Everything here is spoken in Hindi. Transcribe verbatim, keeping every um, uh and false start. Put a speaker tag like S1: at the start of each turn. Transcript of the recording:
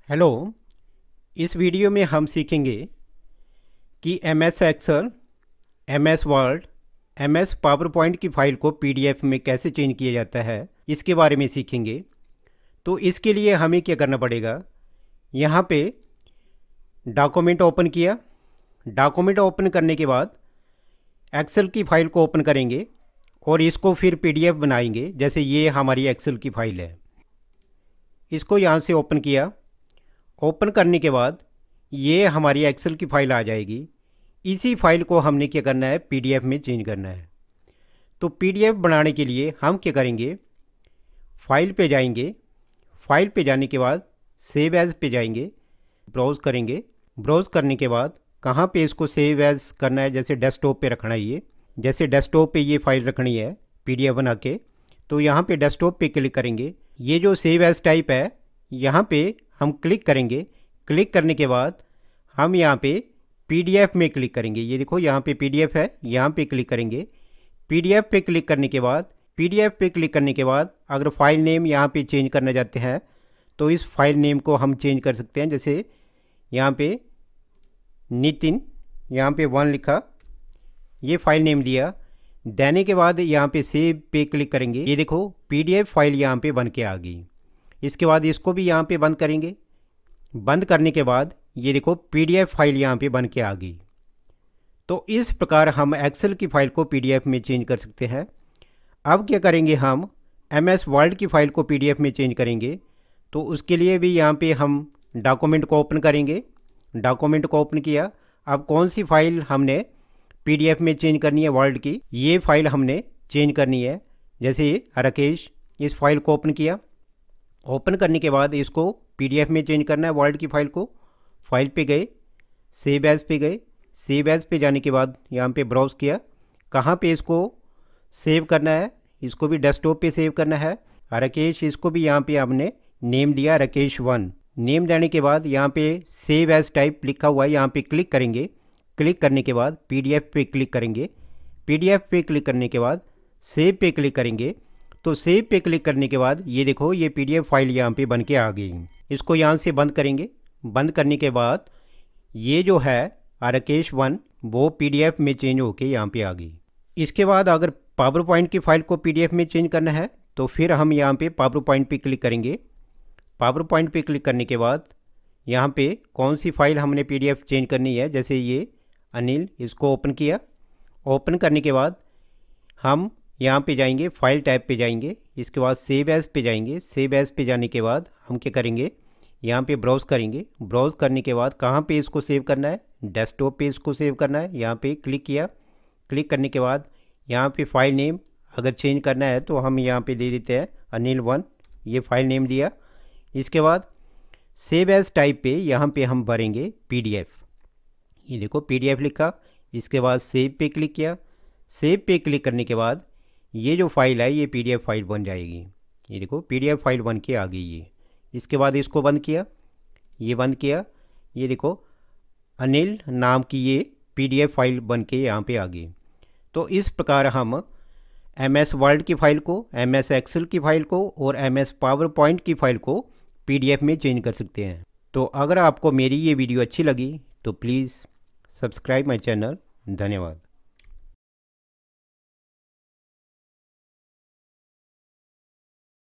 S1: हेलो। इस वीडियो में हम सीखेंगे कि M S Excel, M S Word, M S PowerPoint की फ़ाइल को पी डी एफ में कैसे चेंज किया जाता है, इसके बारे में सीखेंगे। तो इसके लिए हमें क्या करना पड़ेगा, यहाँ पे डॉक्यूमेंट ओपन किया। डॉक्यूमेंट ओपन करने के बाद एक्सेल की फ़ाइल को ओपन करेंगे और इसको फिर पी डी एफ बनाएंगे। जैसे ये हमारी एक्सेल की फ़ाइल है, इसको यहाँ से ओपन किया। ओपन करने के बाद ये हमारी एक्सेल की फ़ाइल आ जाएगी। इसी फाइल को हमने क्या करना है, पी डी एफ में चेंज करना है। तो पी डी एफ बनाने के लिए हम क्या करेंगे, फाइल पे जाएंगे। फाइल पे जाने के बाद सेव एज़ पे जाएंगे, ब्राउज़ करेंगे। ब्राउज़ करने के बाद कहाँ पे इसको सेव एज़ करना है, जैसे डेस्कटॉप पे रखना है। ये जैसे डेस्कटॉप पे ये फाइल रखनी है पी डी एफ बना के, तो यहाँ पे डेस्कटॉप पे क्लिक करेंगे। ये जो सेव एज़ टाइप है, यहाँ पे हम क्लिक करेंगे। क्लिक करने के बाद हम यहाँ पे पी डी एफ में क्लिक करेंगे। ये देखो यहाँ पे पी डी एफ है, यहाँ पे क्लिक करेंगे। पी डी एफ पे क्लिक करने के बाद पी डी एफ पे क्लिक करने के बाद अगर फाइल नेम यहाँ पे चेंज करना चाहते हैं तो इस फाइल नेम को हम चेंज कर सकते हैं। जैसे यहाँ पे नितिन, यहाँ पे वन लिखा, ये फाइल नेम दिया। देने के बाद यहाँ पे सेव पे क्लिक करेंगे। ये देखो पी डी एफ फाइल यहाँ पे बन के आ गई। इसके बाद इसको भी यहाँ पे बंद करेंगे। बंद करने के बाद ये देखो पी डी एफ फाइल यहाँ पे बन के आ गई। तो इस प्रकार हम एक्सेल की फ़ाइल को पी डी एफ में चेंज कर सकते हैं। अब क्या करेंगे, हम एम एस वर्ड की फ़ाइल को पी डी एफ में चेंज करेंगे। तो उसके लिए भी यहाँ पे हम डॉक्यूमेंट को ओपन करेंगे। डॉक्यूमेंट को ओपन किया। अब कौन सी फ़ाइल हमने पी डी एफ में चेंज करनी है, वर्ड की ये फ़ाइल हमने चेंज करनी है। जैसे राकेश, इस फाइल को ओपन किया। ओपन करने के बाद इसको पी डी एफ में चेंज करना है, वर्ड की फ़ाइल को। फाइल पे गए, सेव एज़ पे गए। सेव एज़ पे जाने के बाद यहाँ पे ब्राउज़ किया। कहाँ पे इसको सेव करना है, इसको भी डेस्कटॉप पे सेव करना है। राकेश, इसको भी यहाँ पे हमने नेम दिया राकेश वन। नेम देने के बाद यहाँ पे सेव एज़ टाइप लिखा हुआ है, यहाँ पे क्लिक करेंगे। क्लिक करने के बाद पी डी एफ पे क्लिक करेंगे। पी डी एफ पे क्लिक करने के बाद सेव पे क्लिक करेंगे। तो सेव पे क्लिक करने के बाद ये देखो ये पी डी एफ फाइल यहाँ पे बन के आ गई। इसको यहाँ से बंद करेंगे। बंद करने के बाद ये जो है राकेश वन, वो पी डी एफ में चेंज होके यहाँ पे आ गई। इसके बाद अगर पावर पॉइंट की फ़ाइल को पी डी एफ में चेंज करना है तो फिर हम यहाँ पे पावर पॉइंट पे क्लिक करेंगे। पावर पॉइंट पे क्लिक करने के बाद यहाँ पे कौन सी फ़ाइल हमने पी डी एफ चेंज करनी है, जैसे ये अनिल, इसको ओपन किया। ओपन करने के बाद हम यहाँ पे जाएंगे, फाइल टैब पे जाएंगे। इसके बाद सेव एज़ पे जाएंगे। सेव एज़ पे जाने के बाद हम क्या करेंगे, यहाँ पे ब्राउज़ करेंगे। ब्राउज़ करने के बाद कहाँ पे इसको सेव करना है, डेस्कटॉप पे इसको सेव करना है। यहाँ पे क्लिक किया। क्लिक करने के बाद यहाँ पे फाइल नेम अगर चेंज करना है तो हम यहाँ पे दे देते हैं अनिल वन, ये फाइल नेम दिया। इसके बाद सेव एज़ टाइप पे यहाँ पे हम भरेंगे पी डी एफ। ये देखो पी डी एफ लिखा। इसके बाद सेव पे क्लिक किया। सेव पे क्लिक करने के बाद ये जो फाइल है ये पी डी एफ फाइल बन जाएगी। ये देखो पी डी एफ फाइल बन के आ गई ये। इसके बाद इसको बंद किया। ये बंद किया। ये देखो अनिल नाम की ये पी डी एफ फाइल बन के यहाँ पे आ गई। तो इस प्रकार हम एम एस वर्ड की फ़ाइल को, एम एस एक्सेल की फ़ाइल को और एम एस पावर पॉइंट की फ़ाइल को पी डी एफ में चेंज कर सकते हैं। तो अगर आपको मेरी ये वीडियो अच्छी लगी तो प्लीज़ सब्सक्राइब माई चैनल। धन्यवाद।